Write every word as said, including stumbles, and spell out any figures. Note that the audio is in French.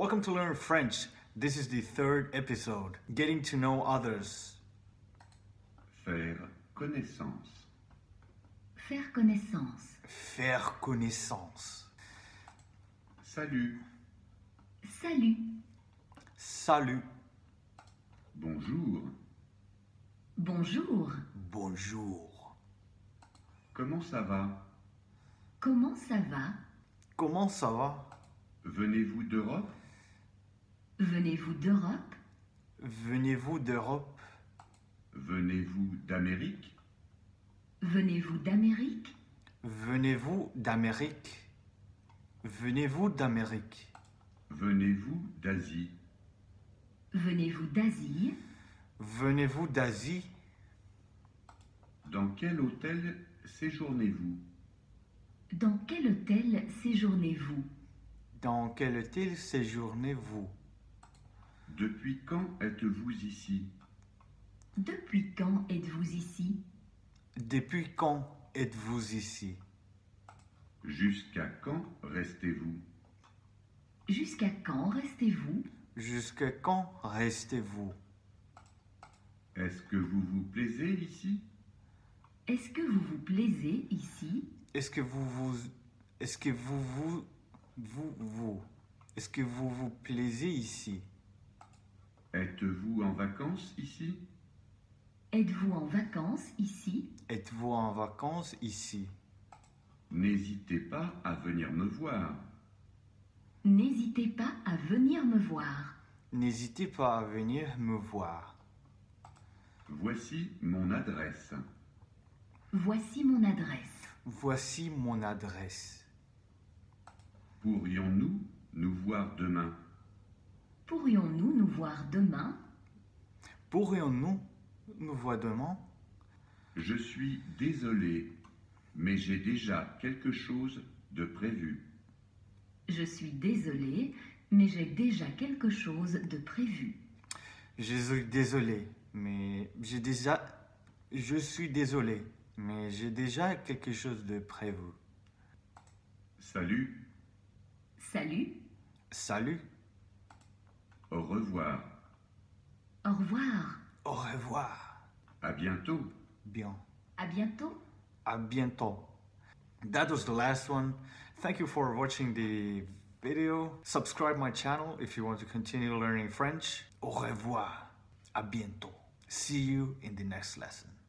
Welcome to Learn French. This is the third episode, Getting to Know Others. Faire connaissance. Faire connaissance. Faire connaissance. Salut. Salut. Salut. Bonjour. Bonjour. Bonjour. Comment ça va? Comment ça va? Comment ça va? Venez-vous d'Europe? Venez-vous d'Europe? Venez-vous d'Europe? Venez-vous d'Amérique? Venez-vous d'Amérique? Venez-vous d'Amérique? Venez-vous d'Amérique? Venez-vous d'Asie? Venez-vous d'Asie? Venez-vous d'Asie? Dans quel hôtel séjournez-vous? Dans quel hôtel séjournez-vous? Dans quel hôtel séjournez-vous? Depuis quand êtes-vous ici? Depuis quand êtes-vous ici? Depuis quand êtes-vous ici? Jusqu'à quand restez-vous? Jusqu'à quand restez-vous? Jusqu'à quand restez-vous? Est-ce que vous vous plaisez ici? Est-ce que vous vous plaisez ici? Est-ce que vous vous... Est-ce que vous vous... Vous, vous... Est-ce que vous vous plaisez ici? Êtes-vous en vacances ici? Êtes-vous en vacances ici? Êtes-vous en vacances ici? N'hésitez pas à venir me voir. N'hésitez pas à venir me voir. N'hésitez pas à venir me voir. Voici mon adresse. Voici mon adresse. Voici mon adresse. Pourrions-nous nous voir demain? Pourrions-nous nous voir demain? Pourrions-nous nous voir demain? Je suis désolé, mais j'ai déjà quelque chose de prévu. Je suis désolée, mais j'ai déjà quelque chose de prévu. Je suis désolé, mais j'ai déjà... Je suis désolé, mais j'ai déjà quelque chose de prévu. Salut, Salut, Salut, au revoir, au revoir, au revoir, à bientôt. bien, à bientôt. à bientôt. That was the last one. Thank you for watching the video. Subscribe my channel if you want to continue learning French. Au revoir, à bientôt. See you in the next lesson.